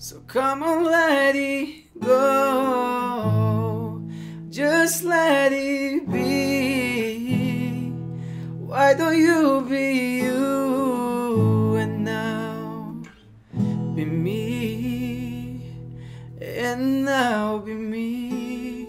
So come on, let it go. Just let it be. Why don't you be you and now be me, and now be me.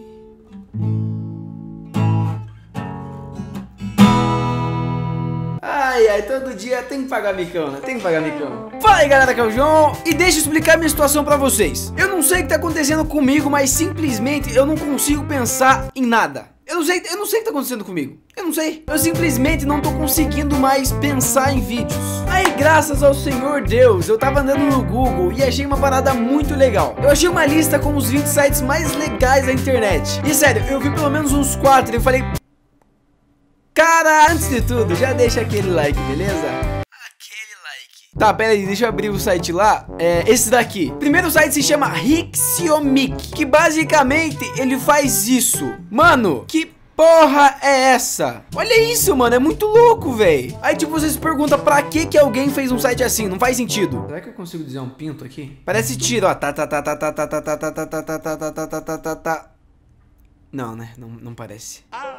Ai, ai, todo dia tem que pagar micão, né? Tem que pagar micão. Fala aí, galera, que é o João. E deixa eu explicar minha situação pra vocês. Eu não sei o que tá acontecendo comigo, mas simplesmente eu não consigo pensar em nada. Eu não sei o que tá acontecendo comigo. Eu não sei. Eu simplesmente não tô conseguindo mais pensar em vídeos. Aí, graças ao Senhor Deus, eu tava andando no Google e achei uma parada muito legal. Eu achei uma lista com os 20 sites mais legais da internet. E sério, eu vi pelo menos uns 4 e eu falei... Cara, antes de tudo, já deixa aquele like, beleza? Aquele like. Tá, pera aí, deixa eu abrir o site lá. Esse daqui. O primeiro site se chama Rixiomic, que basicamente ele faz isso. Mano, que porra é essa? Olha isso, mano, é muito louco, velho. Aí tipo, você se pergunta pra que alguém fez um site assim, não faz sentido. Será que eu consigo dizer um pinto aqui? Parece tiro, ó. Tá. Não, né? Não parece.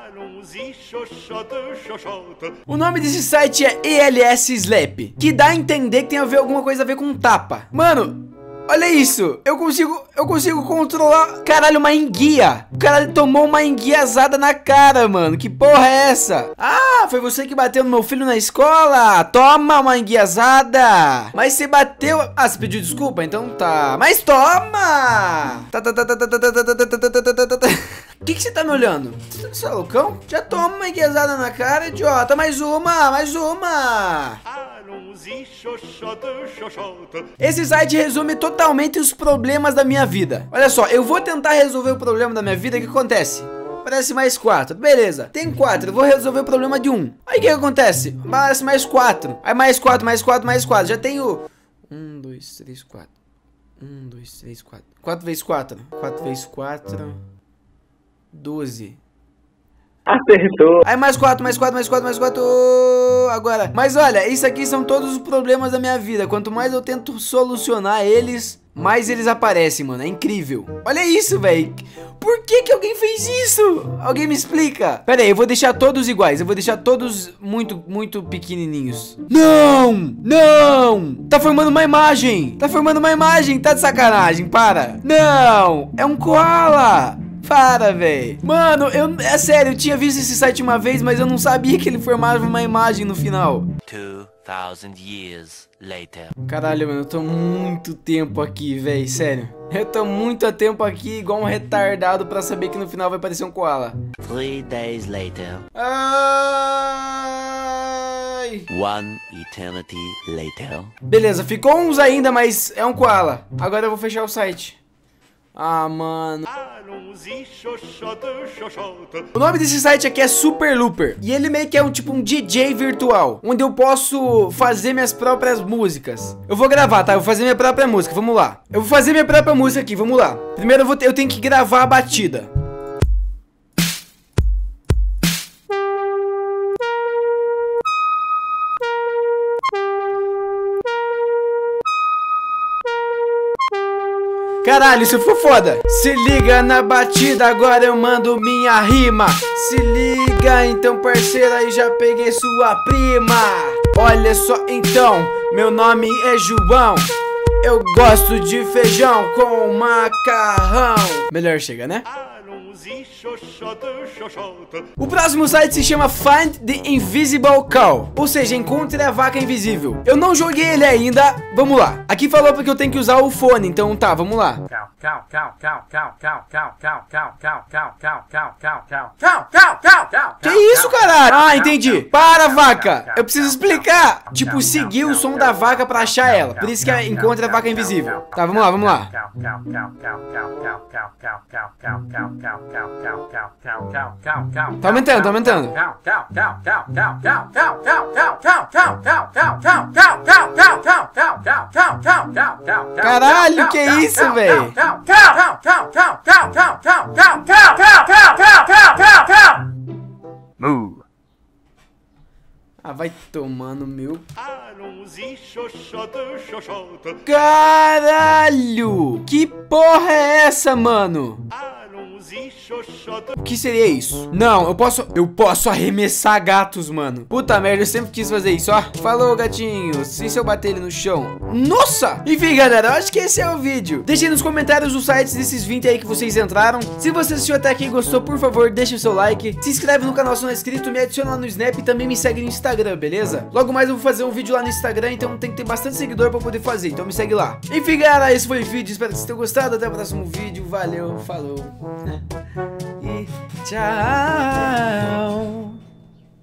O nome desse site é ELS Slap, que dá a entender que tem alguma coisa a ver com tapa. Mano, olha isso. Eu consigo controlar, caralho, uma enguia. O cara tomou uma enguiazada na cara, mano. Que porra é essa? Ah, foi você que bateu no meu filho na escola? Toma uma enguiazada. Mas você bateu... Ah, você pediu desculpa? Então tá. Mas toma. O que você tá me olhando? Você é loucão? Já toma uma enguiazada na cara, idiota. Mais uma. Esse site resume totalmente os problemas da minha vida. Olha só, eu vou tentar resolver o problema da minha vida. O que acontece? Parece mais 4, beleza. Tem 4, eu vou resolver o problema de 1. Aí o que acontece? Parece mais 4. Aí mais 4, mais 4, mais 4. Já tenho 1, 2, 3, 4. 1, 2, 3, 4. 4 vezes 4. 4 vezes 4. 12. Acertou. Aí mais 4, mais 4, mais 4, mais 4. Agora. Mas olha, isso aqui são todos os problemas da minha vida. Quanto mais eu tento solucionar eles, mais eles aparecem, mano. É incrível. Olha isso, velho. Por que alguém fez isso? Alguém me explica. Pera aí, eu vou deixar todos iguais. Eu vou deixar todos muito pequenininhos. Não. Tá formando uma imagem. Tá de sacanagem, para. Não, é um koala. Para, velho. Mano, é sério, eu tinha visto esse site uma vez, mas eu não sabia que ele formava uma imagem no final. 2000 years later. Caralho, mano, eu tô muito tempo aqui, velho, sério. Eu tô muito tempo aqui, igual um retardado, pra saber que no final vai aparecer um koala. 3 days later. Ai. One eternity later. Beleza, ficou uns ainda, mas é um koala. Agora eu vou fechar o site. Ah, mano. O nome desse site aqui é Super Looper. E ele meio que é um DJ virtual, onde eu posso fazer minhas próprias músicas. Eu vou gravar, tá? Eu vou fazer minha própria música, vamos lá. Eu vou fazer minha própria música aqui, vamos lá. Primeiro eu tenho que gravar a batida. Caralho, isso foi foda. Se liga na batida, agora eu mando minha rima. Se liga então, parceiro, aí já peguei sua prima. Olha só então, meu nome é João. Eu gosto de feijão com macarrão. Melhor chega, né? O próximo site se chama Find the Invisible Cow, ou seja, encontre a vaca invisível. Eu não joguei ele ainda, vamos lá. Aqui falou porque eu tenho que usar o fone, então tá, vamos lá. Que isso, caralho? Ah, entendi. Para, vaca. Eu preciso explicar. Tipo, seguir o som da vaca pra achar ela. Por isso que encontra a vaca invisível. Tá, vamos lá. Tá aumentando. Caralho, que isso, velho? Moo. Ah, vai tomando meu... Caralho! porra é essa, mano? O que seria isso? Não, eu posso arremessar gatos, mano. Puta merda, eu sempre quis fazer isso, ó. Falou, gatinhos. E se eu bater ele no chão? Nossa! Enfim, galera, eu acho que esse é o vídeo. Deixem nos comentários os sites desses 20 aí que vocês entraram. Se você assistiu até aqui e gostou, por favor, deixa o seu like. Se inscreve no canal se não é inscrito, me adiciona lá no Snap e também me segue no Instagram, beleza? Logo mais eu vou fazer um vídeo lá no Instagram, então tem que ter bastante seguidor pra poder fazer, então me segue lá. Enfim, galera, esse foi o vídeo. Espero que vocês tenham gostado. Até o próximo vídeo. Valeu, falou. E tchau.